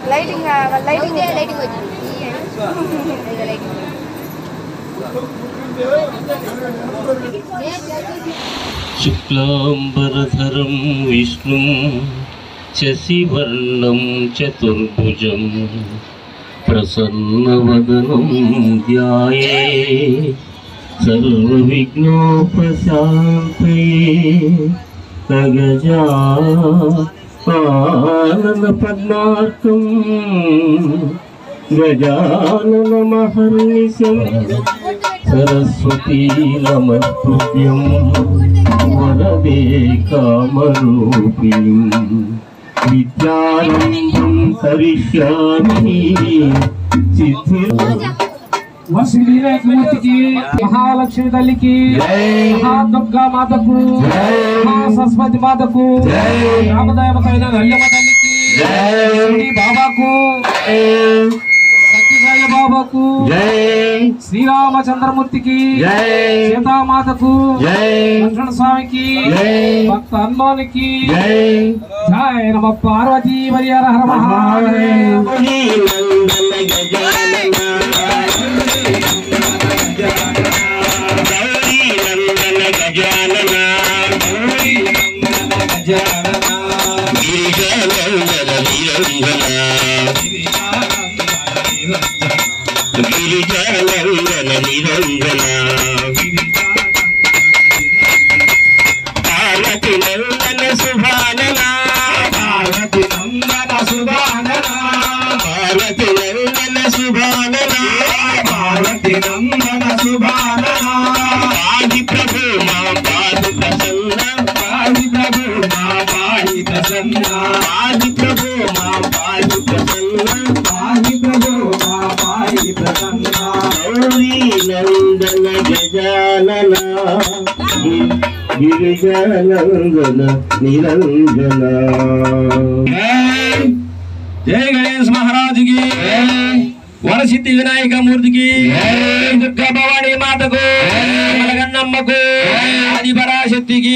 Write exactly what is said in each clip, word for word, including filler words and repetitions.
lighting lighting lighting వచ్చింది శుక్లాంబరధరం విష్ణుం శశివర్ణం చతుర్భుజం ప్రసన్నవదనం ధ్యాయే సర్వవిఘ్నోపశాంతయే గజానన పద్మార్కం గజాననమహర్నిశం సరస్వతీ నమస్తుభ్యం వరదే కామరూపిణి విద్యారంభం కరిష్యామి సిద్ధి శ్రీ వినాయకమూర్తికి మహాలక్ష్మి తల్లికి మహాదుర్గా మాతకు మహాసరస్వతి మాతకు రామదేవతైన నల్లమ్మ తల్లికి బాబాకు సత్యసాయి బాబాకు శ్రీరామచంద్రమూర్తికి సీతామాతకు లక్ష్మణ స్వామికి భక్త హనుమానికి జయ నమ పార్వతీ హర హర మహాదేవ గిరిజానందన నిరంజన పార్వతి నందన శుభానన పార్వతి నందన శుభానన పార్వతి నందన శుభానన పార్వతి నందన శుభానన పాది ప్రభు మా పాది ప్రసన్న పాది ప్రభు మా పాది ప్రసన్న పాది ప్రభు మా పాది ప్రసన్న పాది ప్రభు మా పాది ప్రసన్న గౌరీ నందన గజానన గిరిజానందన నిరంజన జయ గణేష్ మహారాజ్ కి వరసిద్ధి వినాయక మూర్తికి దుర్గా భవానీ మాతకు గన్నమ్మకు ఆది పరాశక్తికి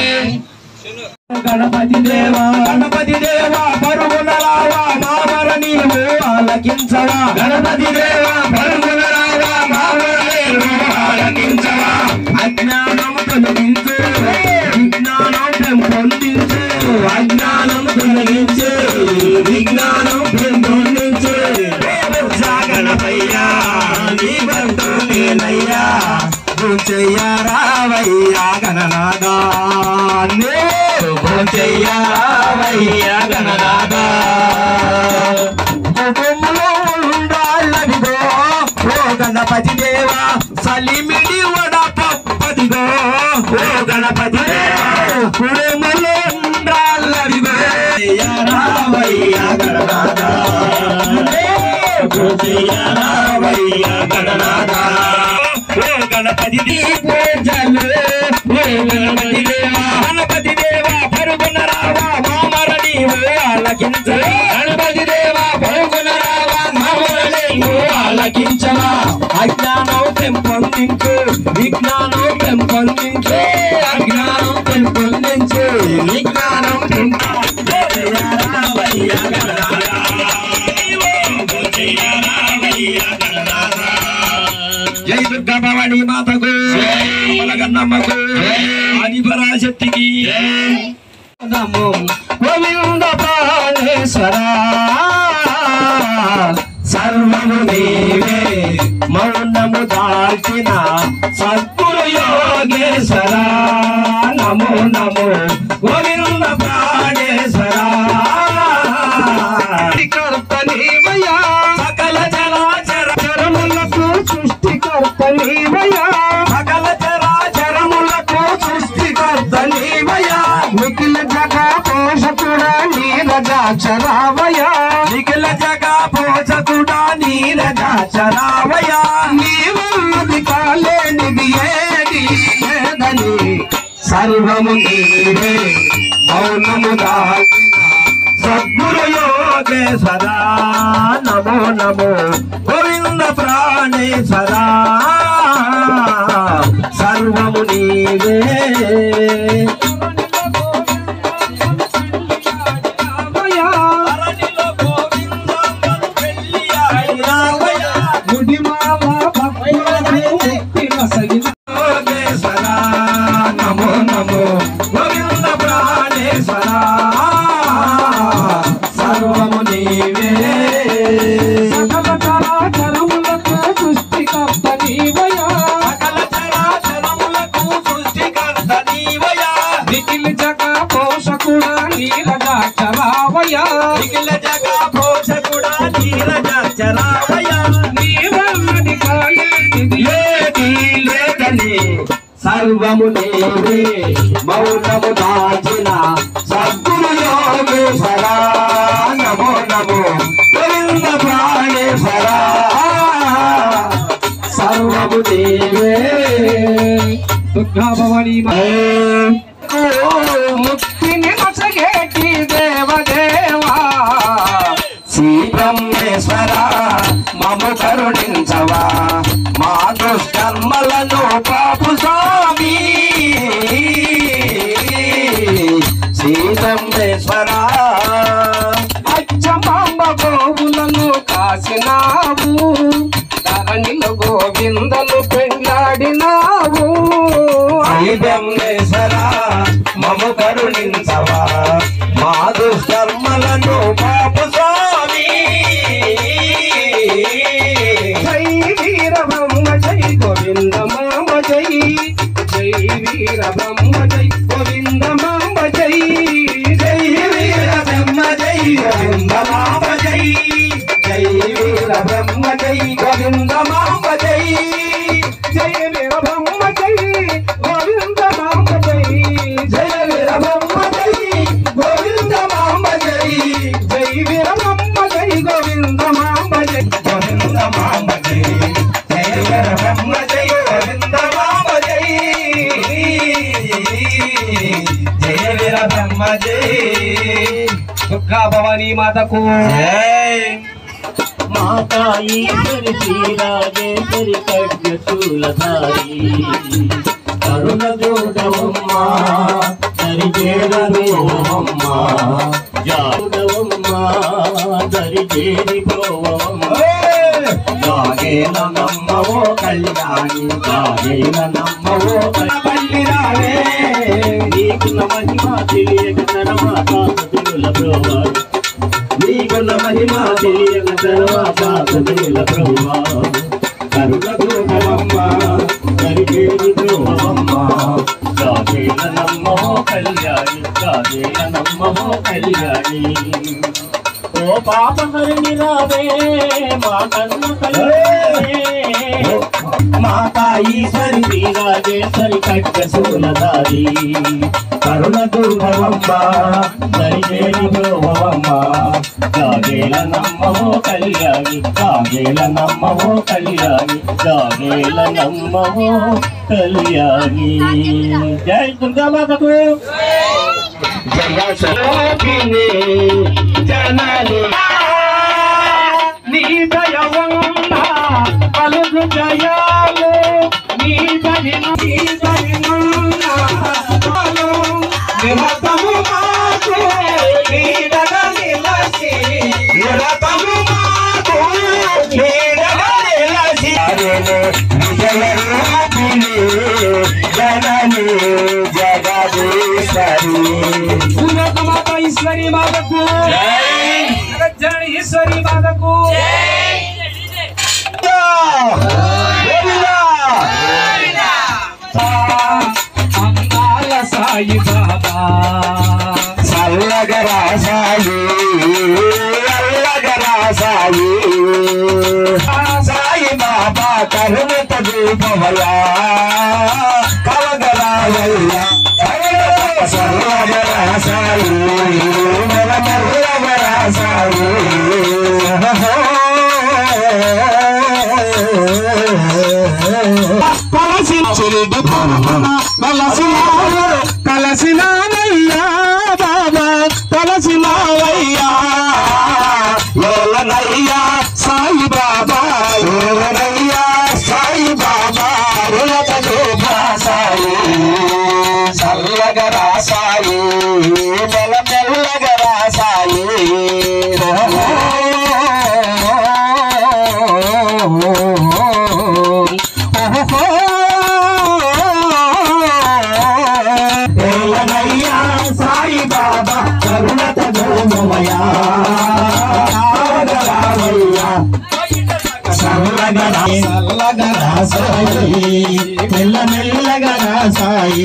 గణపతి దేవా గణపతి దేవా పరుగున రావా మామర నీవు ఆలకించవా గణపతి దేవా పరుగున రావా మామర నీవు ఆలకించవా అజ్ఞానం తొలగించు విజ్ఞానం పెంపొందించు అజ్ఞానం తొలగించు విజ్ఞానం పెంపొందించు గణపయ్యా నీ బంధు నేనయ్యా చెయ్య రావయ్యా గణనాదా చెయ్య రావయ్యా గణనాదా కుటుంబంలో ఉండాలదిగో ఓ గణపతి దేవా సలిమిడి వడ పప్పదిగో ఓ గణపతి దేవా కుటుంబంలో ఉండాలదిగో చెయ్య రావయ్యా గణనాదా చెయ్య రావయ్యా గణనాదా గణపతి పూజలు గణపతి దేవా గణపతి దేవా పరుగున రావా మామర నీవు ఆలకించవా గణపతి దేవా పరుగున రావా మామర నీవు ఆలకించవా అజ్ఞానం పెంపొందించు విజ్ఞానం పెంపొందించు అజ్ఞానం పెంపొందించు విజ్ఞానం జై దుర్గా భవానీ మాతకు గన్నమ్మకు ఆది పరాశక్తికి నమో గోవింద ప్రాణేశ్వరా సర్వము నీవే మౌనము దాల్చిన సద్గురు యోగేశ్వరా నమో నమో గోవింద ప్రాణేశ్వరా కర్త నీవయ్యా సకల చరాచరములకు సృష్టికర్త నీవయ్యా సకల చరాచరములకు సృష్టికర్త నీవయ్యా నిఖిల జగా పోషకుడా నీరజాక్షరావయ్యా నిఖిల జగా పోషకుడా నీరజాక్షరావయ్యా నీవున్నది కాలేనిది ఏది లేదని సర్వము నీవే మౌనము దాల్చిన సద్గురు యోగేశ్వరా నమో నమో గోవింద ప్రాణేశ్వరా సర్వము నీవే గోవింద నీవయా సకల చరాచరములకు సృష్టికర్త నీవయా నిఖిల జగ పోషకుడా నీరజాక్షరావయా నిఖిల జగ పోషకుడా నీరజాక్షరావయా నీవడి కాలేది లేది లేదని సర్వము నీవే మౌనము దాచిన సద్గురు యోగేశ్వరా నమో నమో గోవింద ప్రాణేశ్వరా సర్వము నీవే దుర్గా భవాని ముక్తిని నొసగేటి దేవదేవా శ్రీబ్రహ్మేశ్వర మమ కరుణించవా మా దుష్కర్మలను పాపు స్వామి శ్రీబ్రహ్మేశ్వర అచ్చమాంబ గోవులను కాసినావు ధరణిలో గోవిందను పెండాడినావు శ్రీబ్రహ్మేశ్వర మమ కరుణించవా మా దుష్కర్మలను పాపు స్వామి జై వీర బ్రహ్మ జై గోవింద మామ జై జై వీర బ్రహ్మ జై గోవింద మామ జై జై వీర బ్రహ్మ జై గోవింద మామ జై జై వీర బ్రహ్మ జై గోవింద మామ జై జై వీర బ్రహ్మ జై గోవింద మామ జై జయ వీర బ్రహ్మ జై గోవింద మామ జై జై వీర బ్రహ్మ జై గోవింద మామ జై గోవింద మామ జై జయ వీర బ్రహ్మ జై గోవింద మామ జై జయ వీర బ్రహ్మ జై దుర్గా భవానీ మాతకు జై माता ईश्वरी श्रीराजेश्वरी खड्गशूलधारी करुण जोडवम्मा दरिजेरवम्मा जाडवम्मा दरिजेरिपोवम्मा जागेन नम्मवो कल्याणी जागेन नम्मवो कल्याणी नीकु महिमा తెలియక తరవాత సతుల బ్రోవా నీకున్న మహిమా తెలియక తర్వాత సతుల బ్రోవా కరుణ బ్రోవమ్మ కరిగేది బ్రోవమ్మ జాగేల నమ్మో కళ్యాణి జాగేల నమ్మో కళ్యాణి ఓ పాపహరిణి రావే మా కన్న కళ్యాణి మాతా ఈశ్వరి శ్రీరాజేశ్వరి ఖడ్గశూలధారి కరుణ దుర్గవమ్మ దరిచేరి బ్రోవమ్మ జాగేల నమ్మవో కళ్యాణి జాగేల నమ్మవో కళ్యాణి జాగేల నమ్మవో కళ్యాణి జై దుర్గామాతకు జగసోపిని జనని నీ దయవన్న పలుకు జయాలు నీ దయను నీ దయనున్న నిరతము మాకు నీడగ నిలసి నిరతము మాకు నీడగ నిలసి విజయరూపిణి జనని జగదీశ్వరి ఉన్నత మాత ఈశ్వరి మాతకు జగజ్జనని ఈశ్వరి మాతకు అందాల సాయి బాబా సల్లగరా సాయి అల్లగరా సాయి సాయి బాబా కరుణత రూపమయా కవగరావయ్యా సల్లగరా సాయి మల్లగరా సాయి కలసినావయ్యా బాబా కలసినావయ్యా లోలనయ్యా సాయి బాబా లోలనయ్యా సాయి బాబా సాయి సల్లగరా సాయి మెల్ల మెల్లగరా సాయి సాయి బాబా కరుణత గోమయా సల్లగరా సల్లగరా సాయి మెల్ల మెల్లగా రా సాయి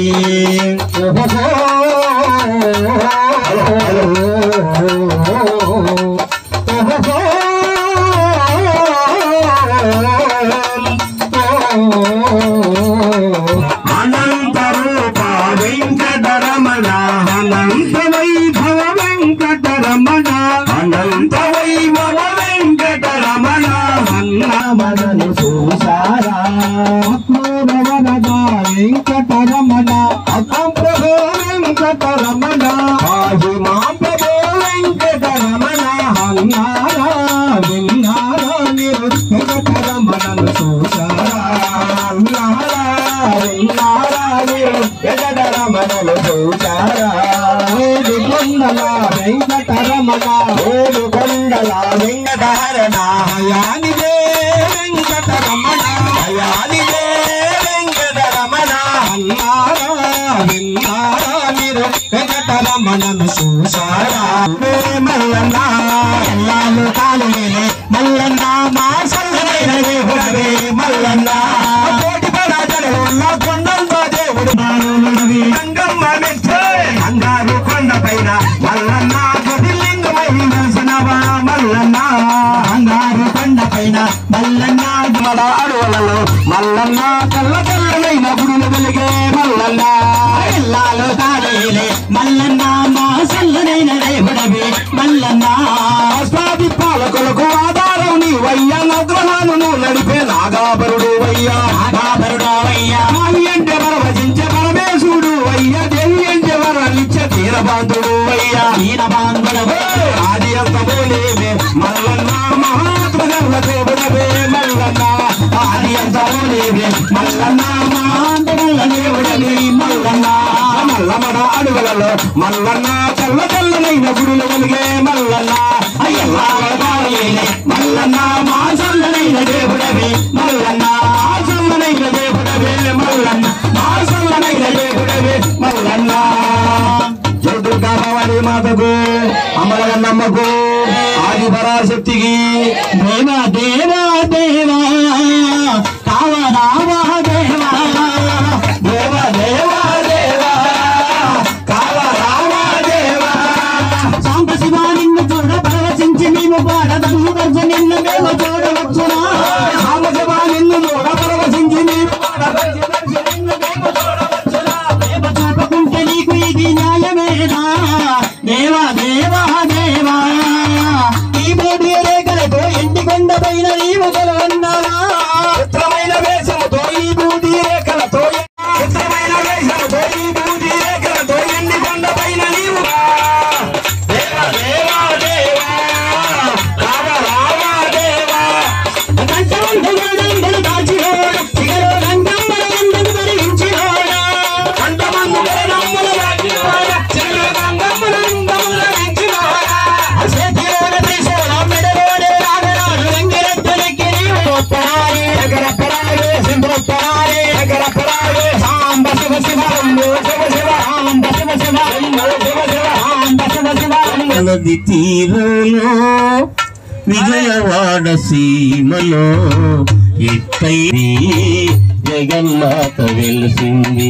అనంత రూప వెంకటరమణ అనంత వైభవ వెంకటరమణ అనంత వైభవ వెంకటరమణ అన్నమనను చూసారా వెంకటరమణ అతం ప్రభు వెంకటరమణ ఆజు మా ప్రభు వెంకటరమణ అన్నారా విన్నారా మీరు వెంకటరమణను చూసారా అన్నారా విన్నారా మీరు వెంకటరమణను చూసారా ఏడు కొండల వెంకటరమణ ఏడు కొండల వెంకటరమణ హయానిదే వెంకటరమణ హయానిదే వెంకటరమణ అన్నారా విన్నారా మీరు వెంకటరమణను చూసారా మల్లన్న ఎల్లాలు కాలువేలే మల్లన్న మా సల్లైన దేవుడవే మల్లన్న కోటి పరాజలు ఉన్న కొండంతో దేవుడు మానవుడవి గంగమ్మ మెచ్చే అంగారు కొండ పైన మల్లన్న జ్యోతిర్లింగమై వెలిసినవా మల్లన్న అంగారు కొండ పైన మల్లన్న మన అడవులలో మల్లన్న తెల్ల తెల్లనైన గుడులు వెలిగే మల్లన్న ఎల్లాలు కాలేలే మల్లన్న మా సల్లనైన దేవుడవే మల్లన్న అష్టాది పాలకులకు ఆధారం నీ వయ్యా నగ్రహాలను నడిపే నాగాబరుడు వయ్యా నాగాబరుడు వయ్యా మావి అంటే పరవశించే పరమేశుడు వయ్యా దేవి అంటే వరలిచ్చే తీరబాంధుడు వయ్యా తీరబాంధుడు ఆది అంతమోలేవే మల్లన్న మహాత్మ గర్వ దేవుడవే మల్లన్న ఆది అంతమోలేవే మల్లన్న మహాంతగల్ల దేవుడవే మల్లన్న మల్లమడ అడవులలో మల్లన్న చల్ల చల్లనైన గుడులు వెలిగే మల్లన్న అయ్యల్లాలే మల్లన్న మా చల్లనైన దేవుడవే మల్లన్న మా చల్లనైన దేవుడవే మల్లన్న మా చల్లనైన దేవుడవే మల్లన్న జయ దుర్గా భవాని మాతకు అమరగన్నమ్మకు ఆది పరాశక్తికి దేవా దేవా దేవా కావరావా దేవా దేవా దేవా దేవా కావరావా దేవా సాంబ శివ నిన్ను చూడ పరవశించి మేము పాడదన్ను దర్శ నిన్ను మేము చూడవచ్చునా సాంబ శివ నిన్ను చూడ పరవశించి మేము పాడదర్శ దర్శ నిన్ను మేము చూడవచ్చునా ప్రేమ చూపకుంటే నీకు ఇది న్యాయమేనా దేవా దేవా దేవా ఈ బోడి రేఖలతో ఎండి కొండ పైన నీవు కొలవన్నావా చిత్రమైన వేషముతో ఈ బూది రేఖలతో చిత్రమైన వేషముతో ఈ బూది రేఖలతో ఎండి కొండ పైన నీవు దేవా దేవా దేవా రావా దేవా కంఠమందులు దాచినోడు శిఖరో గంగమ్మల ఎండను ధరించినోడా కంఠమందుల నమ్ముల దాచినోడా శిఖరో గంగమ్మల ఎండముల ధరించినోడా చేతిలోన త్రిశూల మెడలోనే రాగరాడు వెంకరెద్దరికి నీవు తోత్తరాలి ఎగరపరాలి సింధురపరాలి ఎగరపరాలి సాంబ శివ శివ శివ శివ సాంబ శివ శివ శివ శివ సాంబ శివ శివ నది తీరులో విజయవాడ సీమలో ఎత్తై జగన్మాత వెలిసింది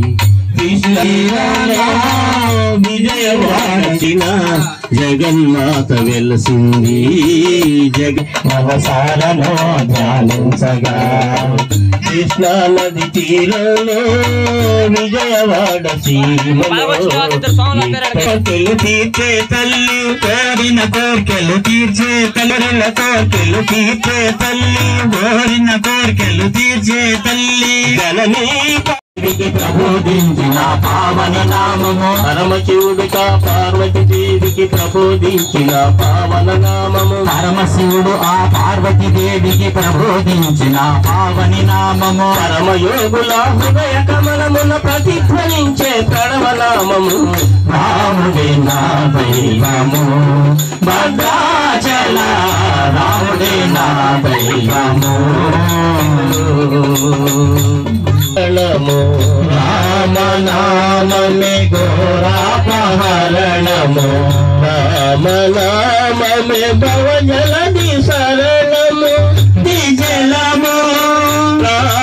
విజయవాడ జగన్మాత వెలిసింది జగ అవసారలో ధ్యానించగా కృష్ణా నది తీరంలో విజయవాడ సీమలో కోర్కెలు తీర్చే తల్లి కోరిన కోర్కెలు తీర్చే తల్లిన కోర్కెలు తీర్చే తల్లి కోరిన కోర్కెలు తీర్చే తల్లి గణనీ ప్రబోధించిన పావన నామము పరమశివుడిగా పార్వతి దేవికి ప్రబోధించిన పావన నామము పరమశివుడు ఆ పార్వతి దేవికి ప్రబోధించిన పావని నామము పరమయోగుల హృదయ కమలమున ప్రతిధ్వనించే ప్రణవనామము రాముడే నా దైవము భద్రాచల రాముడే నా దైవము నమో రామనామే ఘోరాపహరణము రామనామే భవజలది శరణము దిజలము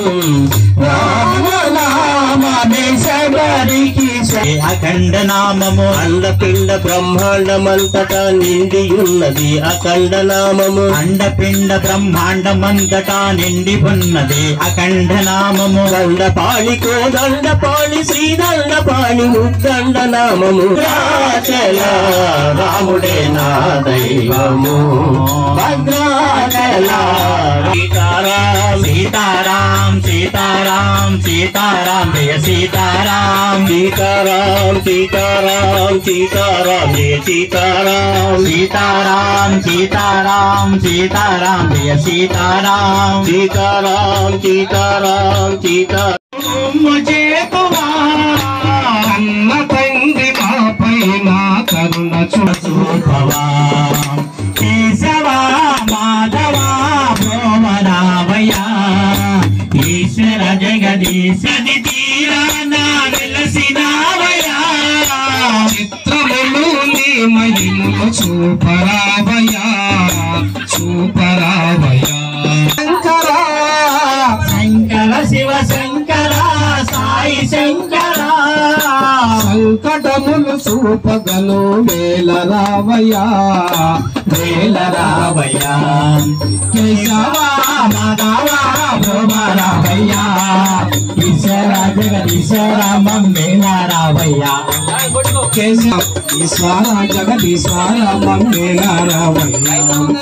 రామనామమే శబరికి అఖండ నామము అండపిండ బ్రహ్మాండమంతటా నిండి ఉన్నది అఖండ నామము అండపిండ బ్రహ్మాండమంతటా నిండి ఉన్నది అఖండ నామము దండపాళి కోదండపాళి శ్రీదండపాళి ముద్దండ నామము రాచల రాముడే నా దైవము భద్రాచల సీతారాం సీతారాం సీతారాం సీతారాం జయ సీతారాం సీతారాం సీతారాం సీతారాం జయ సీతారాం సీతారాం సీతారాం సీతారాం జయ సీతారాం సీతారాం సీతారాం సీతారాం చేతువా అన్న తండ్రి మాపై నా కరుణ చూపవా కేశవా మాధవా భ్రోమరావయ్యా ఈశ్వర జగదీశ తీరానా వెలసినావయ్యా చిత్రములు నీ మహిమలు చూపరావయ్యా చూపరావయ్యా శంకరా శంకర శివ శంకర సాయి శంకర సంకటములు చూపగలు వేల రావయ్యా వేల రావయ్యా కేశవా మాధవా భ్రోమరావయ్యా ఈశ్వర జగదీశ్వర మమ్మేల రావయ్యా ఈశ్వర జగదీశ్వర మమ్మేల రావయ్యా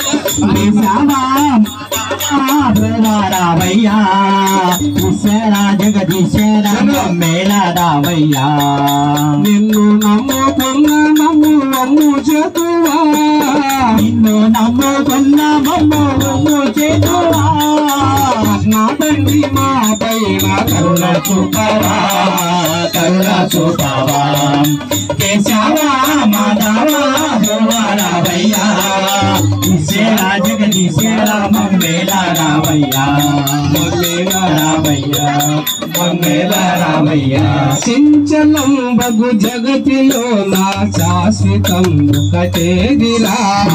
రావయ్యా ఈశ్వర జగదీశ్వర మమ్మేల రావయ్యా నిన్ను నమ్ముకున్న నమ్ము నమ్ము చేతువా నిన్ను నమ్ముకున్న మమ్ము నమ్ము చేతువా నా తండ్రి మా పైన కరుణ చూపవా కరుణ చూపవా కేశవా మాధవా భ్రోమరావయ్యా ఈశ్వర జగదీశ్వర మమ్మేల రావయ్యా మమ్మేల రావయ్యా మమ్మేల రావయ్యా చించలం బగు జగతిలో నా శాశ్వతం ఒకటేదిరా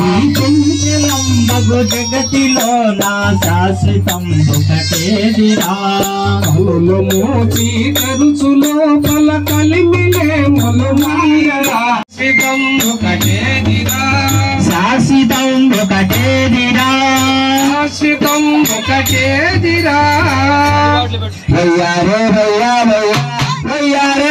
లంబగు జగతిలో నా శాశ్వతం ఒకటేదిరా కనులు మూచి తెరుచు లోపల కలిమిలే మొలు మాయరా శాశ్వతం ఒకటేదిరా శాశ్వతం ఒకటేదిరా శాశ్వతం ఒకటేదిరా వయ్యారే వయ్యా వయ్యా వయ్యారే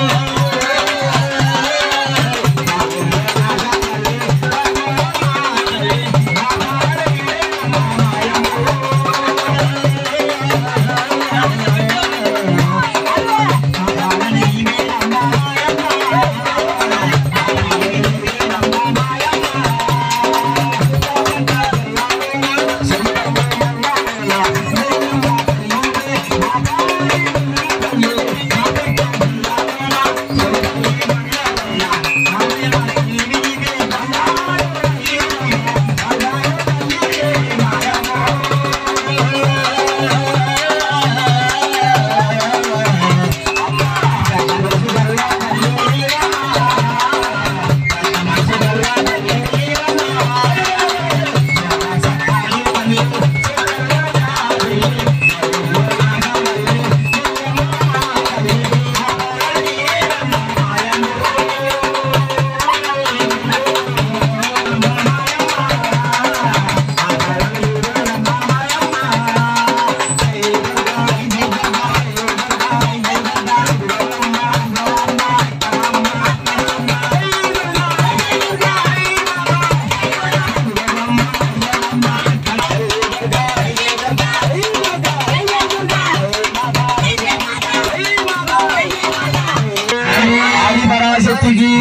ఆదిపరాశక్తికి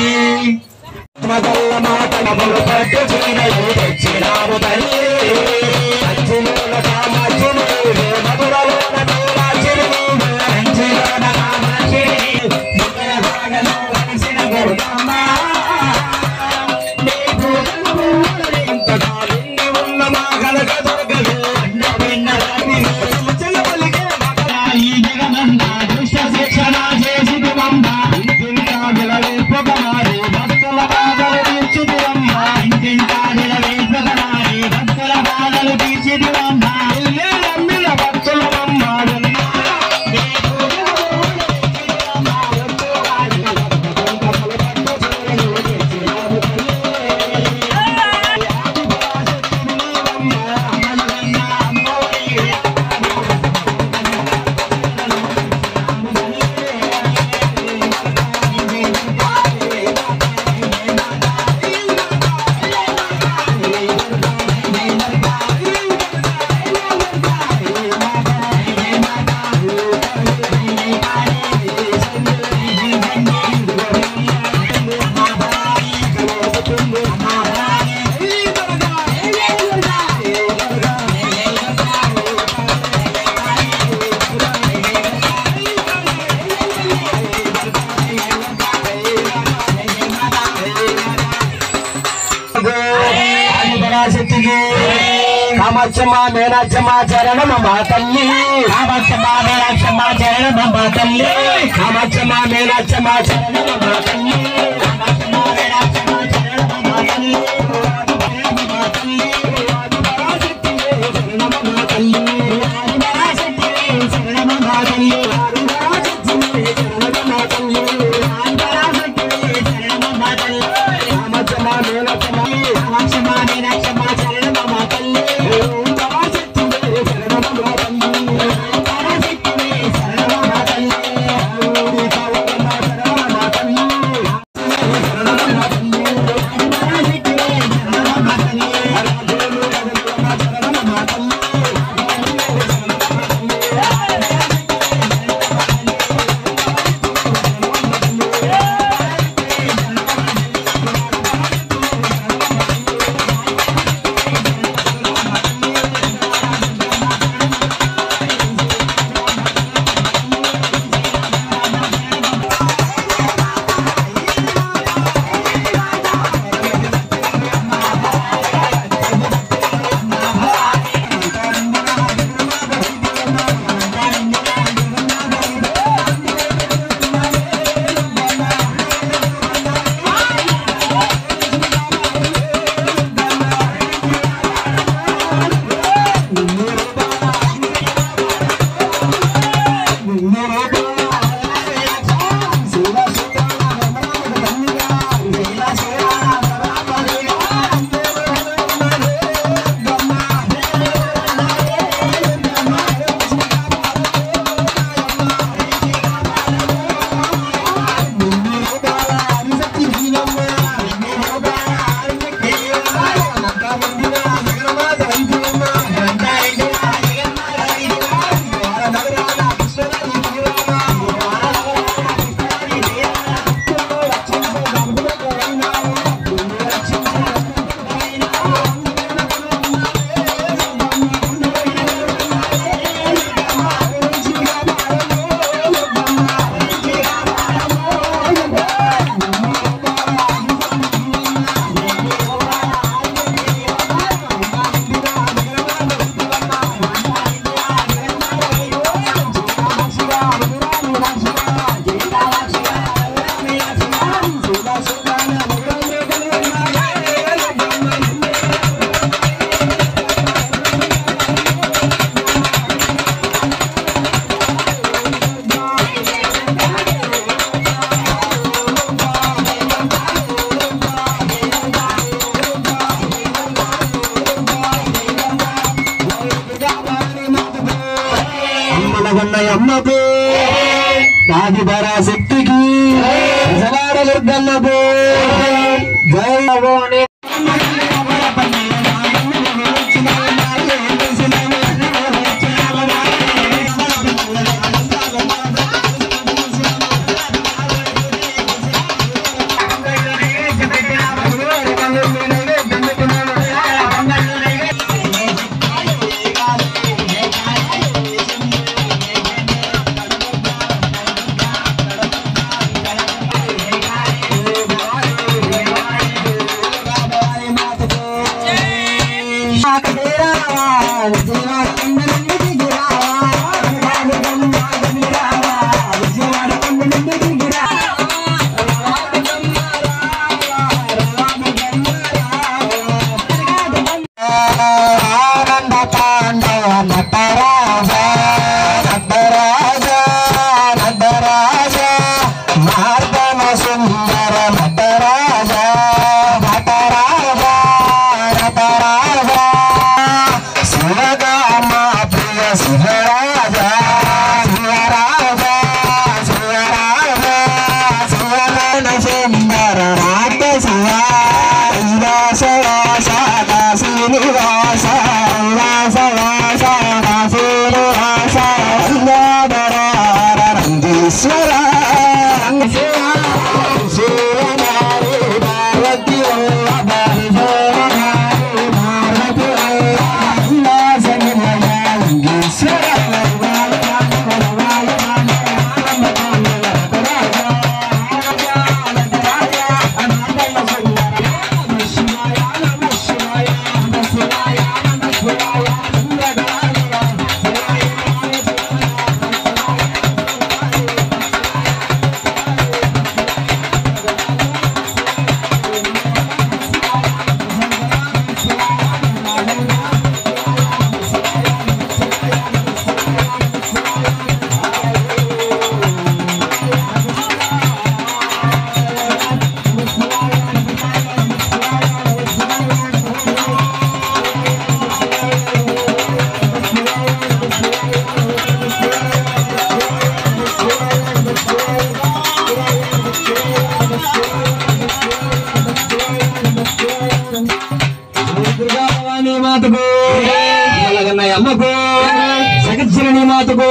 మదల్ల మాట నమలు పట్టు చీరలు తెచ్చినాము తల్లి అచ్చిలోన కామాక్షిని మధురలోన మీనాక్షిని కంచిలోన కామాక్షిని ముఖర భాగలో వలసిన గౌరమ్మ నీ భూగలు ఎంతగా నిండి ఉన్న మా కనక దుర్గలు అన్న పిన్న సూచన పలికే మగ ఈ జగమంద దుష్ట శిక్షణ చేసి దివంబ ఇంటింటా విలవేల్పగమారి భక్తుల బాధలు తీర్చిదివమ్మ ఇంటింటా విలవేల్పగమారి భక్తుల బాధలు తీర్చిదివమ్మ ఇల్లే నమ్మిన భక్తులమ్మ శక్తికి కామాక్షమ్మ మీనాక్షమ్మ చరణమ్మ తల్లి కామాక్షమ్మ మీనాక్షమ్మ చరణమ్మ తల్లి కామాక్షమ్మ మీనాక్షమ్మ చరణమ్మ తల్లి కామాక్షమ్మ మీనాక్షమ్మ చరణమ్మ తల్లి అమ్మకు నాది పరాశక్తికి జలాడ దుర్గమ్మకు జయ तेरा అమ్మకు జగజ్జనని మాతకు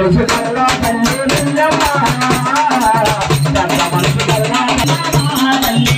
మనసు కల్లా తల్లి నిన్నమ్మ పెద్ద మనసు కల్లా తల్లి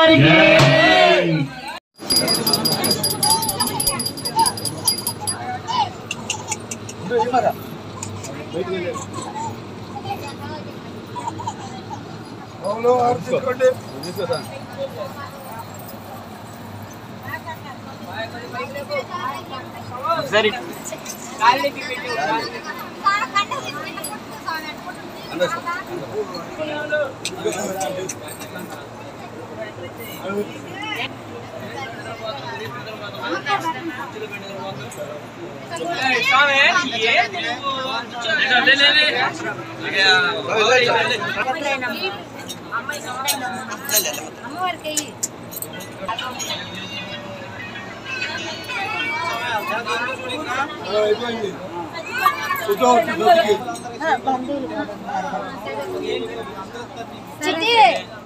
వారికి సరే అమ్మవారికి చిట్టి